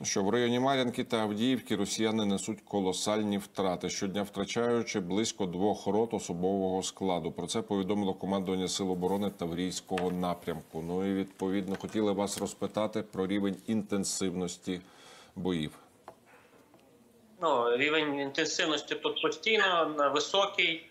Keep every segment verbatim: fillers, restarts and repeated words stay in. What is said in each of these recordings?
що в районі Мар'їнки та Авдіївки росіяни несуть колосальні втрати, щодня втрачаючи близько двох рот особового складу. Про це повідомило командування Сил оборони Таврійського напрямку. Ну і відповідно хотіли вас розпитати про рівень інтенсивності боїв. Ну, рівень інтенсивності тут постійно високий.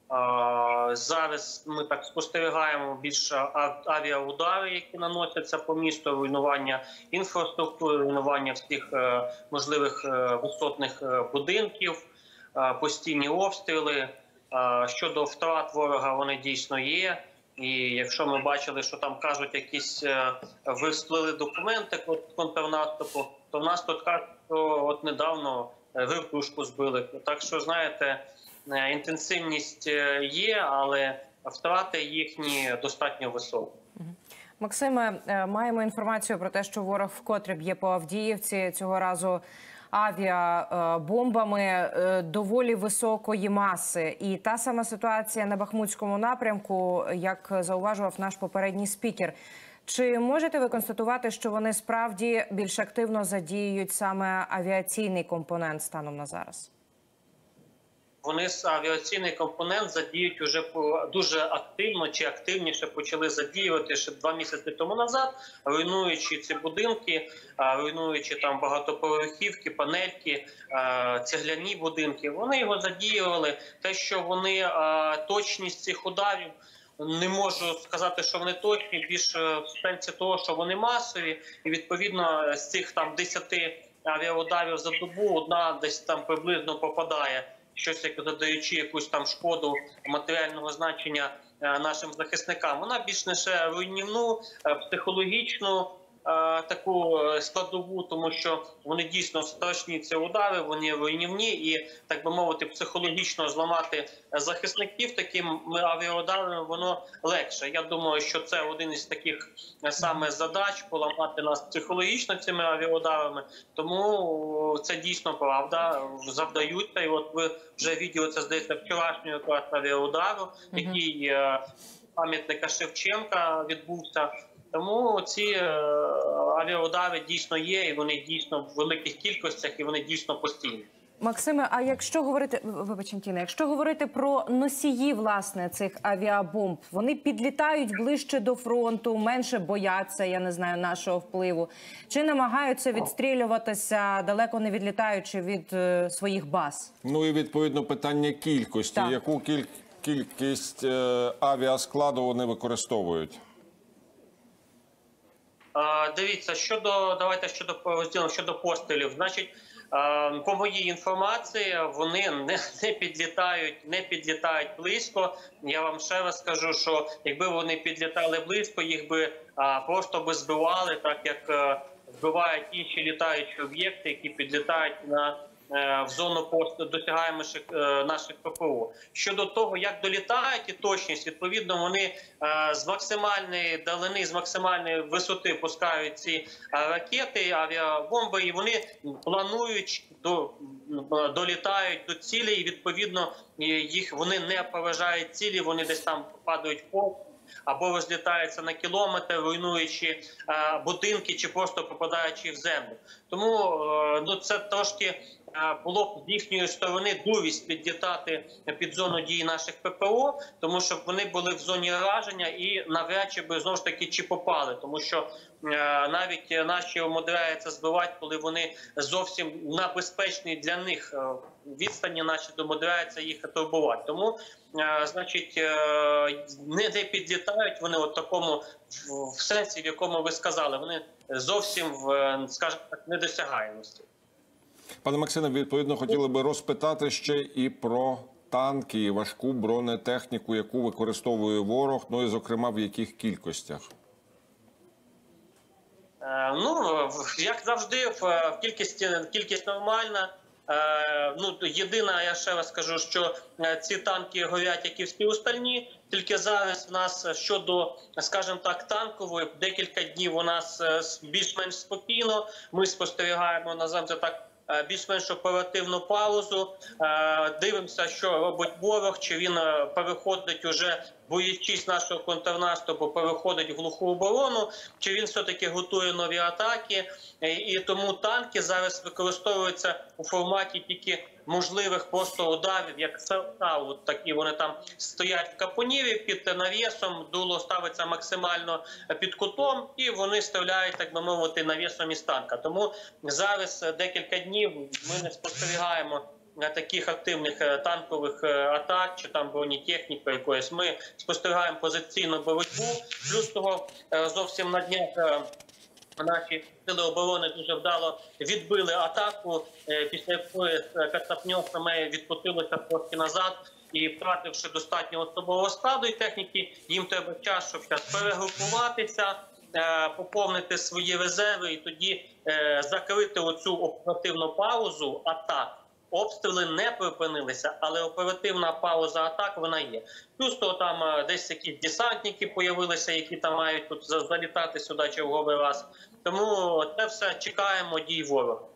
Зараз ми так спостерігаємо більше авіаудари, які наносяться по місту, руйнування інфраструктури, руйнування всіх можливих висотних будинків, постійні обстріли. Щодо втрат ворога, вони дійсно є. І якщо ми бачили, що там кажуть, якісь висплили документи контрнаступу, то в нас тут кажуть, що от недавно вертушку збили. Так що, знаєте, інтенсивність є, але втрати їхні достатньо високі. Максиме, маємо інформацію про те, що ворог вкотре б'є по Авдіївці, цього разу авіабомбами доволі високої маси. І та сама ситуація на Бахмутському напрямку, як зауважував наш попередній спікер. Чи можете ви констатувати, що вони справді більш активно задіюють саме авіаційний компонент станом на зараз? Вони авіаційний компонент задіють уже дуже активно чи активніше почали задіювати ще два місяці тому назад, руйнуючи ці будинки, руйнуючи там багатоповерхівки, панельки, цегляні будинки. Вони його задіювали. Те, що вони точність цих ударів, не можу сказати, що вони точні, більше в сенсі того, що вони масові, і відповідно з цих там десяти авіаударів за добу одна десь там приблизно попадає, щось як задаючи якусь там шкоду матеріального значення нашим захисникам. Вона більш лише руйнівну, психологічну таку складову, тому що вони дійсно страшні, ці удари, вони руйнівні, і, так би мовити, психологічно зламати захисників таким авіаударами воно легше. Я думаю, що це один із таких саме задач – поламати нас психологічно цими авіаударами, тому це дійсно правда, завдаються. І от ви вже відео, це здається, вчорашнього якраз авіаудару, який пам'ятника Шевченка відбувся. Тому ці е, авіаудари дійсно є, і вони дійсно в великих кількостях, і вони дійсно постійні. Максиме, а якщо говорити, вибач, Антіна, якщо говорити про носії, власне, цих авіабомб, вони підлітають ближче до фронту, менше бояться, я не знаю, нашого впливу, чи намагаються відстрілюватися, далеко не відлітаючи від е, своїх баз? Ну і відповідно питання кількості. Так. Яку кіль... кількість е, авіаскладу вони використовують? Дивіться, щодо, давайте щодо розділу, щодо пострілів. Значить, по моїй інформації, вони не, не підлітають, не підлітають близько. Я вам ще раз скажу, що якби вони підлітали близько, їх би а, просто би збивали, так як а, збивають інші літаючі об'єкти, які підлітають на в зону досягаємих наших ППО. Щодо того, як долітають і точність, відповідно, вони з максимальної далини, з максимальної висоти пускають ці ракети, авіабомби, і вони планують, до, долітають до цілі, і відповідно їх вони не поважають цілі, вони десь там падають в пол, або розлітаються на кілометр, руйнуючи а, будинки чи просто попадаючи в землю. Тому а, ну, це трошки а, було б з їхньої сторони дурість підлітати під зону дії наших ППО, тому що вони були в зоні враження і навряд чи би знову ж таки чи попали, тому що а, навіть наші умудряються збивати, коли вони зовсім на безпечній для них а, відстані наші домудряються їх турбувати. Тому, а, значить, а, не, не підлітають вони от такому в сенсі, в якому ви сказали, вони зовсім в, скажімо так, недосягаємості. Пане Максиме, відповідно, хотіли би розпитати ще і про танки, і важку бронетехніку, яку використовує ворог, ну і, зокрема, в яких кількостях? Е, ну, як завжди, в кількість, кількість нормальна. Е, ну, єдине, я ще раз скажу, що ці танки горять, як і всі остальні, тільки зараз в нас щодо, скажімо так, танкової, декілька днів у нас більш-менш спокійно, ми спостерігаємо, називаємо це так, більш-менш оперативну паузу, дивимося, що робить ворог, чи він переходить уже боячись нашого контрнаступу, переходить в глуху оборону, чи він все-таки готує нові атаки. І тому танки зараз використовуються у форматі тільки можливих просто ударів, як от такі вони там стоять в капонірі під навісом, дуло ставиться максимально під кутом, і вони стріляють, так би мовити, навісом із танка. Тому зараз декілька днів ми не спостерігаємо таких активних танкових атак чи там бронетехніки якоїсь. Ми спостерігаємо позиційну боротьбу. Плюс того, зовсім на днях наші сили оборони дуже вдало відбили атаку, після якої кацапньосами відкотилися трошки назад. І втративши достатньо особового складу і техніки, їм треба час, щоб зараз перегрупуватися, поповнити свої резерви і тоді закрити оцю оперативну паузу атак. Обстріли не припинилися, але оперативна пауза атак вона є. Плюс то там десь якісь десантники появилися, які там мають тут залітати сюди черговий раз. Тому це все чекаємо дій ворога.